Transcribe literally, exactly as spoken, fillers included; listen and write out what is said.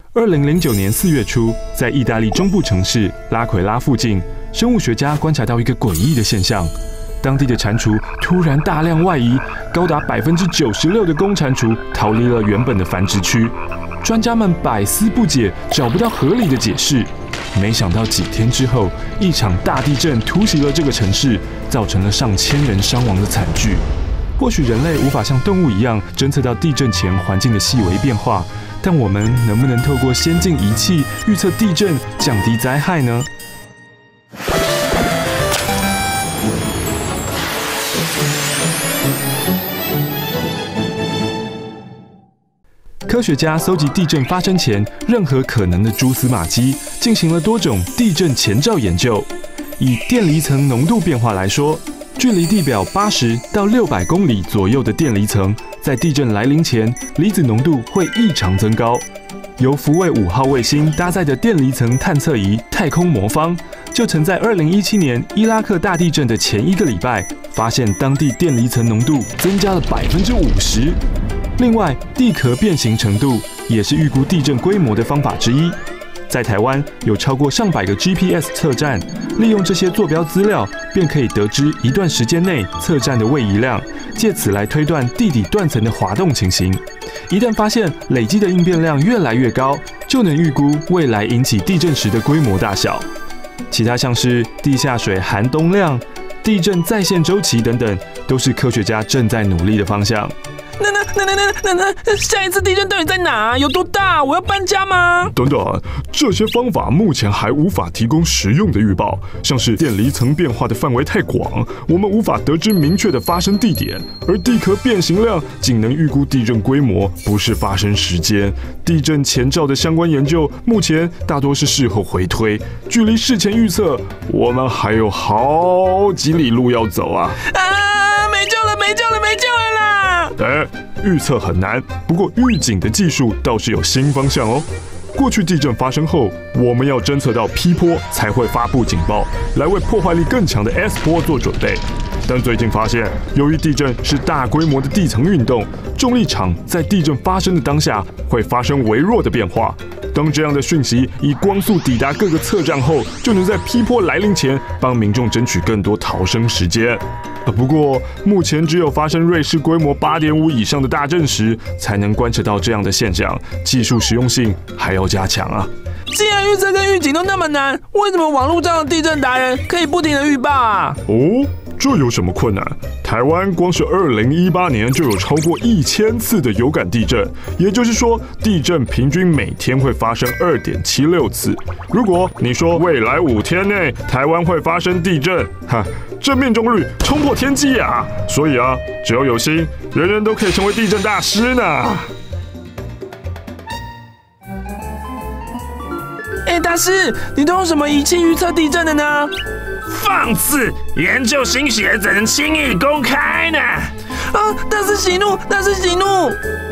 二零零九年四月初，在意大利中部城市拉奎拉附近，生物学家观察到一个诡异的现象：当地的蟾蜍突然大量外移，高达百分之九十六的公蟾蜍逃离了原本的繁殖区。专家们百思不解，找不到合理的解释。没想到几天之后，一场大地震突袭了这个城市，造成了上千人伤亡的惨剧。或许人类无法像动物一样侦测到地震前环境的细微变化，但我们能不能透过先进仪器预测地震，降低灾害呢？科学家搜集地震发生前任何可能的蛛丝马迹，进行了多种地震前兆研究。以电离层浓度变化来说，距离地表八十到六百公里左右的电离层，在地震来临前，离子浓度会异常增高。由福卫五号卫星搭载的电离层探测仪太空魔方，就曾在二零一七年伊拉克大地震的前一个礼拜，发现当地电离层浓度增加了百分之五十。另外，地壳变形程度也是预估地震规模的方法之一。在台湾有超过上百个 G P S 测站，利用这些坐标资料，便可以得知一段时间内测站的位移量，借此来推断地底断层的滑动情形。一旦发现累积的应变量越来越高，就能预估未来引起地震时的规模大小。其他像是地下水寒冬量、地震再现周期等等，都是科学家正在努力的方向。 那那那那那那那下一次地震到底在哪？有多大？我要搬家吗？ 等等，这些方法目前还无法提供实用的预报，像是电离层变化的范围太广，我们无法得知明确的发生地点，而地壳变形量仅能预估地震规模，不是发生时间。地震前兆的相关研究，目前大多是事后回推，距离事前预测，我们还有好几里路要走啊！ 啊，没救了，没救了，没救了啦！ 哎，预测很难，不过预警的技术倒是有新方向哦。过去地震发生后，我们要侦测到 P 波才会发布警报，来为破坏力更强的 S 波做准备。但最近发现，由于地震是大规模的地层运动，重力场在地震发生的当下会发生微弱的变化。当这样的讯息以光速抵达各个测站后，就能在 P 波来临前帮民众争取更多逃生时间。不过，目前只有发生瑞士规模 八点五 以上的大震时，才能观测到这样的现象，技术实用性还要加强啊。 既然预测跟预警都那么难，为什么网络上的地震达人可以不停的预报啊？ 哦，这有什么困难？台湾光是二零一八年就有超过一千次的有感地震，也就是说，地震平均每天会发生 二点七六次。如果你说未来五天内台湾会发生地震，哈，这命中率冲破天际啊！所以啊，只要有心，人人都可以成为地震大师呢。 哎，大师，你都用什么仪器预测地震的呢？ 放肆！研究新血怎能轻易公开呢？ 啊，那是喜怒，那是喜怒。